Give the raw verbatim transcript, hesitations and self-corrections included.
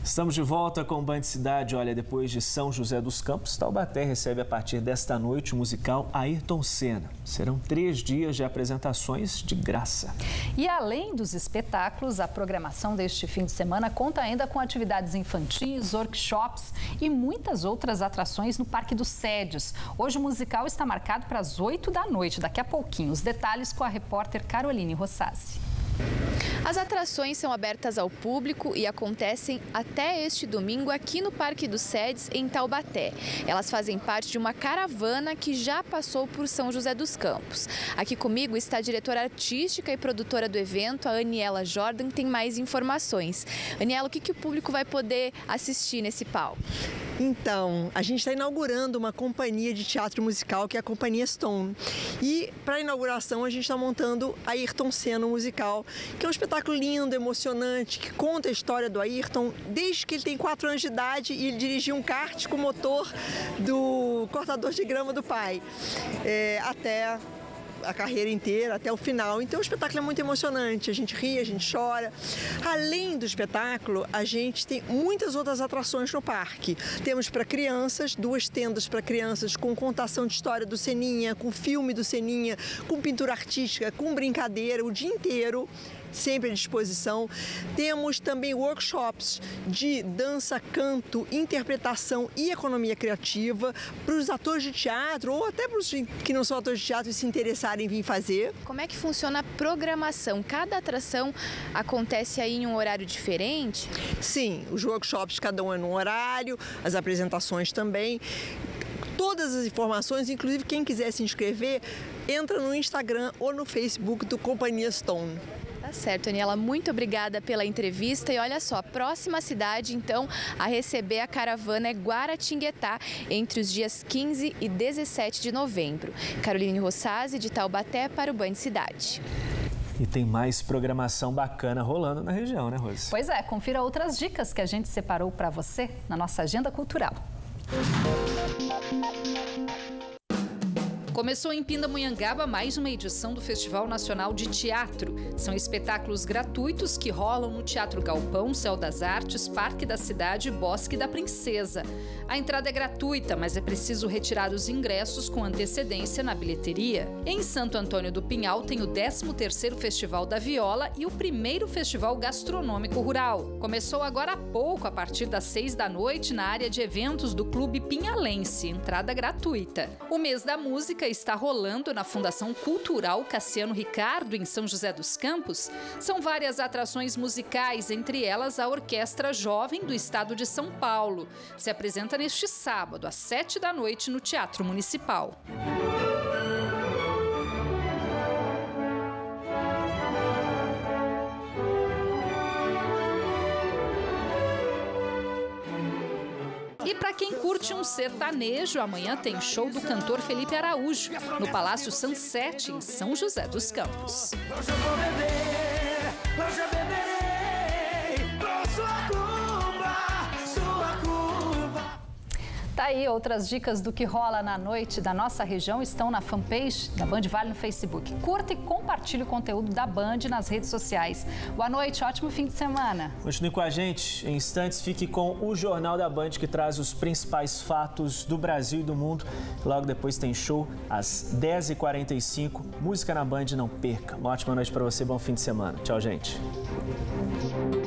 Estamos de volta com o Band Cidade. Olha, depois de São José dos Campos, Taubaté recebe a partir desta noite o musical Ayrton Senna. Serão três dias de apresentações de graça. E além dos espetáculos, a programação deste fim de semana conta ainda com atividades infantis, workshops e muitas outras atrações no Parque dos Sédios. Hoje o musical está marcado para as oito da noite, daqui a pouquinho. Os detalhes com a repórter Caroline Rossassi. As atrações são abertas ao público e acontecem até este domingo aqui no Parque dos Sédios, em Taubaté. Elas fazem parte de uma caravana que já passou por São José dos Campos. Aqui comigo está a diretora artística e produtora do evento, a Aniela Jordan, que tem mais informações. Aniela, o que, que o público vai poder assistir nesse palco? Então, a gente está inaugurando uma companhia de teatro musical, que é a Companhia Stone. E, para a inauguração, a gente está montando Ayrton Senna musical, que é um espetáculo lindo, emocionante, que conta a história do Ayrton desde que ele tem quatro anos de idade e ele dirigiu um kart com o motor do cortador de grama do pai, é, até a carreira inteira, até o final. Então o espetáculo é muito emocionante, a gente ri, a gente chora. Além do espetáculo, a gente tem muitas outras atrações no parque. Temos para crianças, duas tendas para crianças com contação de história do Seninha, com filme do Seninha, com pintura artística, com brincadeira o dia inteiro, sempre à disposição. Temos também workshops de dança, canto, interpretação e economia criativa para os atores de teatro ou até para os que não são atores de teatro e se interessarem em vir fazer. Como é que funciona a programação? Cada atração acontece aí em um horário diferente? Sim, os workshops cada um é num horário, as apresentações também. Todas as informações, inclusive quem quiser se inscrever, entra no Instagram ou no Facebook do Companhia Stone. Tá certo, Aniela, muito obrigada pela entrevista. E olha só, a próxima cidade, então, a receber a caravana é Guaratinguetá, entre os dias quinze e dezessete de novembro. Caroline Rossassi, de Taubaté, para o Band Cidade. E tem mais programação bacana rolando na região, né, Rose? Pois é, confira outras dicas que a gente separou para você na nossa agenda cultural. Começou em Pindamonhangaba mais uma edição do Festival Nacional de Teatro. São espetáculos gratuitos que rolam no Teatro Galpão, Céu das Artes, Parque da Cidade e Bosque da Princesa. A entrada é gratuita, mas é preciso retirar os ingressos com antecedência na bilheteria. Em Santo Antônio do Pinhal tem o décimo terceiro Festival da Viola e o primeiro Festival Gastronômico Rural. Começou agora há pouco, a partir das seis da noite, na área de eventos do Clube Pinhalense. Entrada gratuita. O mês da música está rolando na Fundação Cultural Cassiano Ricardo, em São José dos Campos. São várias atrações musicais, entre elas a Orquestra Jovem do Estado de São Paulo. Se apresenta neste sábado, às sete da noite, no Teatro Municipal. E para quem curte um sertanejo, amanhã tem show do cantor Felipe Araújo, no Palácio Sunset, em São José dos Campos. Hoje eu vou beber, hoje eu beberei, com sua Cuba, sua Cuba. Tá aí, outras dicas do que rola na noite da nossa região estão na fanpage da Band Vale no Facebook. Curta e compartilhe o conteúdo da Band nas redes sociais. Boa noite, ótimo fim de semana. Continue com a gente. Em instantes, fique com o Jornal da Band, que traz os principais fatos do Brasil e do mundo. Logo depois tem show às dez e quarenta e cinco. Música na Band, não perca. Uma ótima noite para você, bom fim de semana. Tchau, gente.